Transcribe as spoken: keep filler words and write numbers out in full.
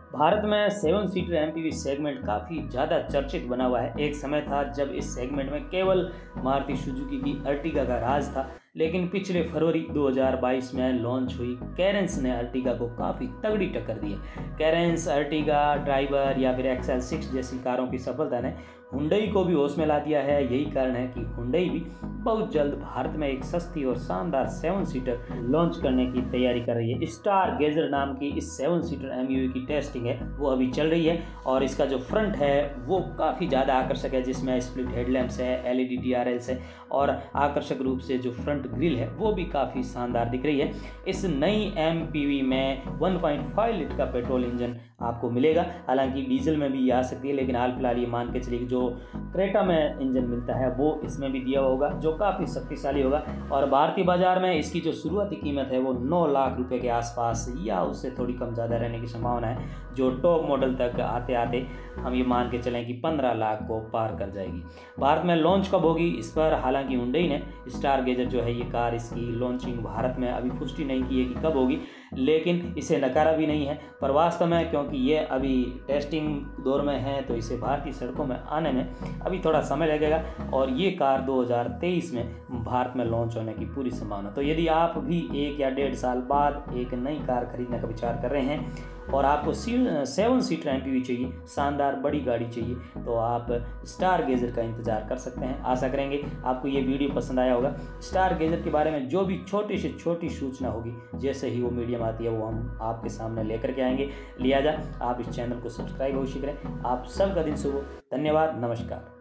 भारत में seven seater MPV segment काफ़ी ज़्यादा चर्चित बना हुआ है। एक समय था जब इस सेगमेंट में केवल मारुति सुजुकी की अर्टिगा का राज था, लेकिन पिछले फरवरी दो हज़ार बाईस में लॉन्च हुई कैरेंस ने अर्टिगा को काफ़ी तगड़ी टक्कर दी है। कैरेंस, अर्टिगा, ड्राइवर या फिर एक्सएल सिक्स जैसी कारों की सफलता ने हुंडई को भी होश में ला दिया है। यही कारण है कि हुंडई भी बहुत जल्द भारत में एक सस्ती और शानदार सेवन सीटर लॉन्च करने की तैयारी कर रही है। स्टार गेजर नाम की इस सेवन सीटर एमयूवी की टेस्टिंग है वो अभी चल रही है और इसका जो फ्रंट है वो काफ़ी ज़्यादा आकर्षक है, जिसमें स्प्लिट हेडलैम्प्स है, एलईडी टीआरएल्स है और आकर्षक रूप से जो फ्रंट ग्रिल है वो भी काफ़ी शानदार दिख रही है। इस नई एमपीवी में वन पॉइंट फाइव लीटर का पेट्रोल इंजन आपको मिलेगा। हालांकि डीजल में भी आ सकती है, लेकिन हाल फिलहाल ये मान के चलिए जो क्रेटा में इंजन मिलता है वो इसमें भी दिया होगा, जो काफ़ी शक्तिशाली होगा। और भारतीय बाजार में इसकी जो शुरुआती कीमत है वो नौ लाख रुपए के आसपास या उससे थोड़ी कम ज़्यादा रहने की संभावना है, जो टॉप मॉडल तक आते आते हम ये मान के चलें कि पंद्रह लाख को पार कर जाएगी। भारत में लॉन्च कब होगी इस पर हालांकि हुंडई ने स्टार गेजर जो है ये कार, इसकी लॉन्चिंग भारत में अभी पुष्टि नहीं की है कि कब होगी, लेकिन इसे नकारा भी नहीं है। पर वास्तव में क्योंकि ये अभी टेस्टिंग दौर में है तो इसे भारतीय सड़कों में आने में अभी थोड़ा समय लगेगा और ये कार दो हज़ार तेईस में भारत में लॉन्च होने की पूरी संभावना। तो यदि आप भी एक या डेढ़ साल बाद एक नई कार खरीदने का विचार कर रहे हैं और आपको सेवन सीटर एमपीवी चाहिए, शानदार बड़ी गाड़ी चाहिए, तो आप स्टार गेजर का इंतज़ार कर सकते हैं। आशा करेंगे आपको ये वीडियो पसंद आया होगा। स्टार गेजर के बारे में जो भी छोटी से छोटी सूचना होगी, जैसे ही वो मीडियम आती है वो हम आपके सामने लेकर के आएंगे। लिहाजा आप इस चैनल को सब्सक्राइब अवश्य करें। आप सबका दिन शुभ हो। धन्यवाद, नमस्कार।